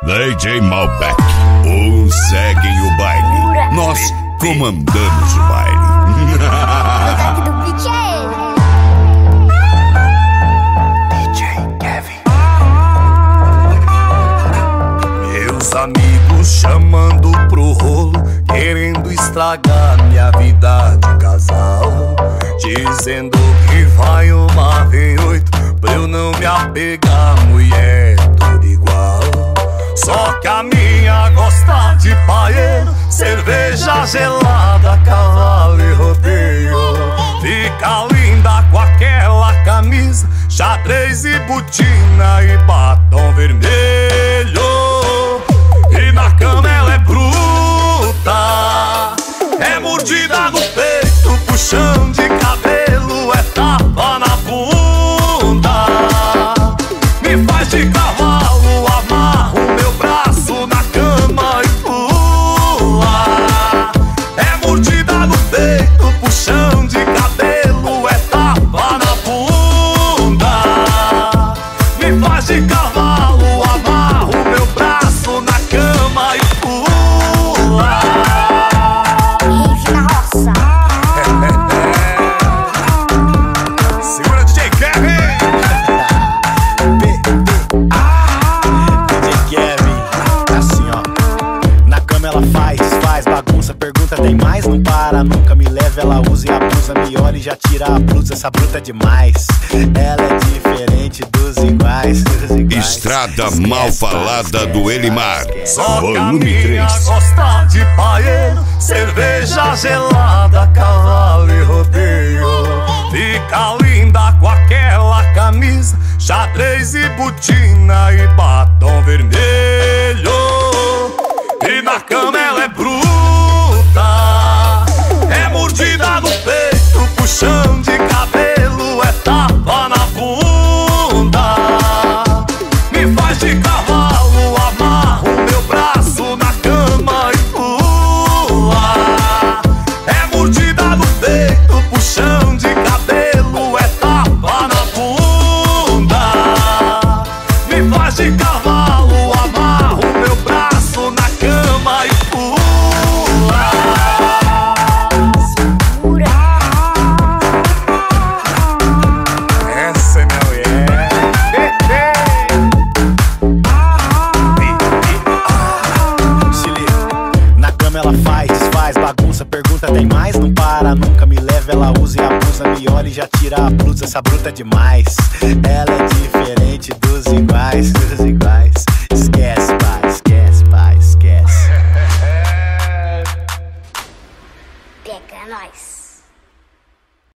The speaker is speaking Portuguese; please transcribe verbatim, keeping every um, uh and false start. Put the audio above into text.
D J Malbec. Uns seguem o baile, nós comandamos o baile. D J Kevin. Meus amigos chamando pro rolo, querendo estragar minha vida de casal, dizendo que vai uma vem oito pra eu não me apegar, mulher tudo igual. Só que a minha gosta de paeiro, cerveja gelada, cavalo e rodeio. Fica linda com aquela camisa, xadrez e botina e batom vermelho. E na cama ela é bruta, é mordida no peito, puxão de cabelo, é tapa na bunda. Me faz de cavalo, amarro meu braço na cama e pula. É mordida no peito, puxão de cabelo, é tapa na bunda. Me faz de cavalo, amarro meu braço na cama e pula. Rave na roça. Segura D J Kevin. D J Kevin. Assim ó, na cama ela faz, faz bagunça, pergunta tem mais, não para, nunca me leva, ela usa e abusa, me olha e já tira a blusa, essa bruta é demais. Ela é diferente dos iguais, dos iguais. Estrada mal falada do Elimar. Só que a Volume minha três. gosta de paeiro, cerveja gelada, cavalo e rodeio. Fica linda com aquela camisa, xadrez e botina e batom vermelho. E na cama ela é bruta, é mordida no peito, puxão de cabelo, é tapa na bunda. Me faz de cavalo, amarro meu braço na cama e pula. É mordida no peito, puxão de cabelo, é tapa na bunda. Me faz de cavalo, amarro meu braço na cama e pula. Essa é minha mulher. Se liga, na cama ela faz, faz bagunça, pergunta tem mais, não para, nunca me leva, ela usa e abusa, me olha e já tira a blusa, essa bruta é demais. Ela é diferente dos iguais, dos iguais. Esquece, pai, esquece, pai, esquece. Pega nós.